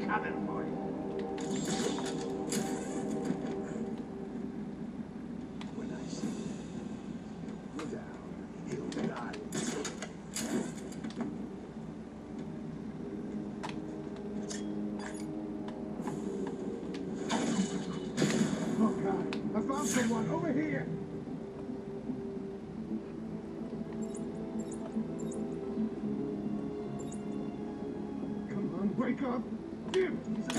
coming for you. When I see him, go down, he'll die. Oh God, I found someone over here. Come on, wake up. Jim!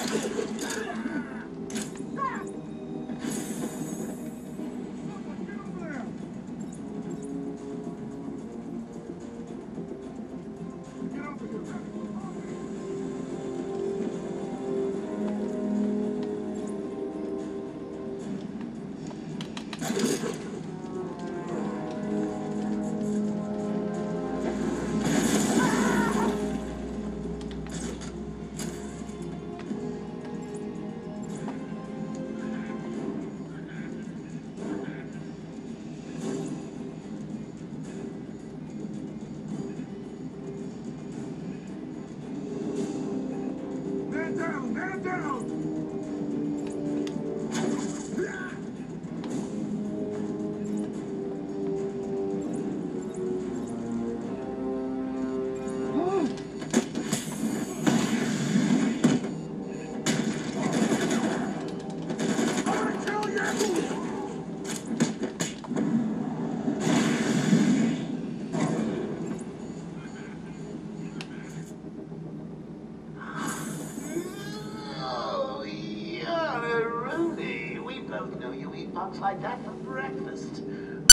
Ah! Someone get over there! Get over here, Rabbit. Man down! Man down! Oh, yeah, Rudy. We both know you eat bugs like that